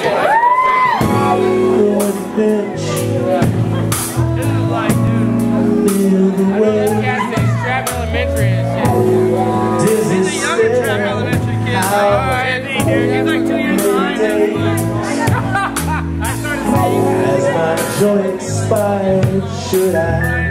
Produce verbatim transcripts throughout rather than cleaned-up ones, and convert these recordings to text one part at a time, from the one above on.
bench. This is like, dude. I know this guy's in Strap Elementary and shit. This is a younger Strap Elementary kid. Like, oh, Andy, dude. He's like two years behind us. I started saying as my joint expired, should I?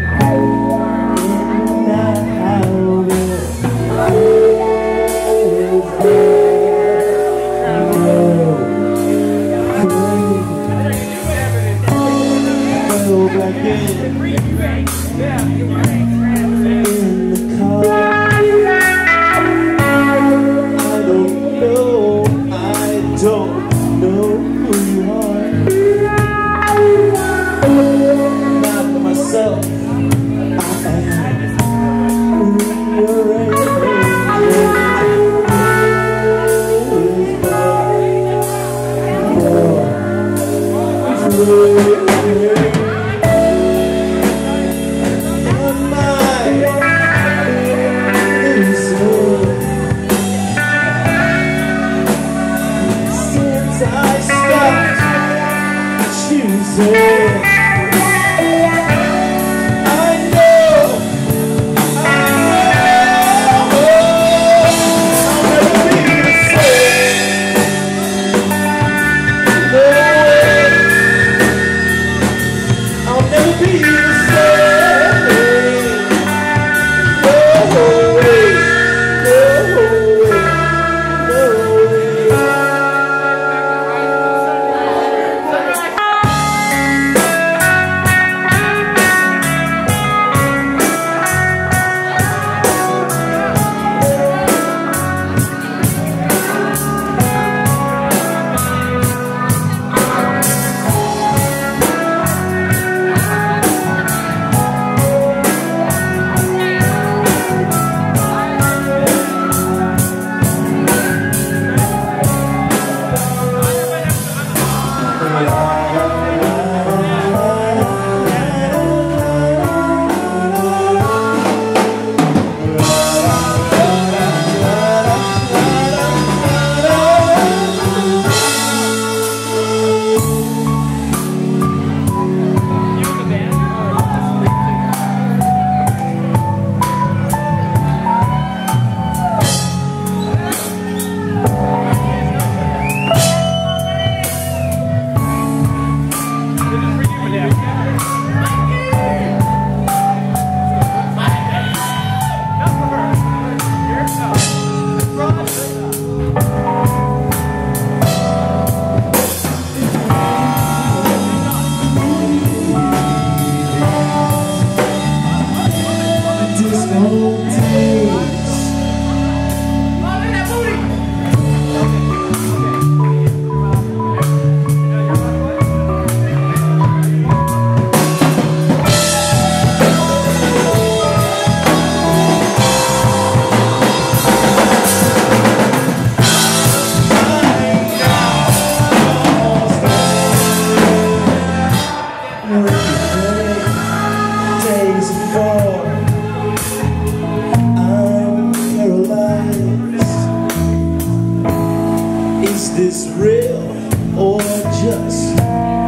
Is this real or just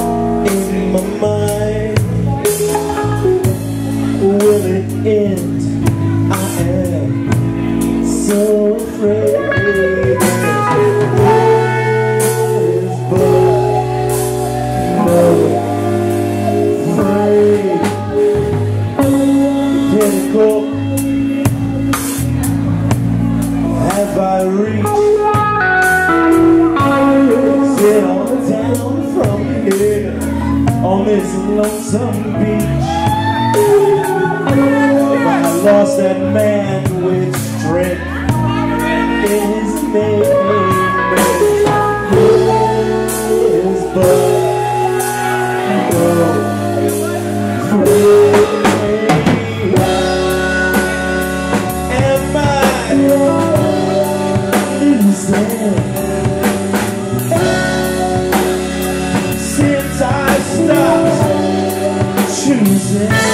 in my mind? Will it end? I am so afraid. Have I reached? Sit on down from here on this lonesome beach. I lost that man with strength in his name. His blood free. Since I stopped choosing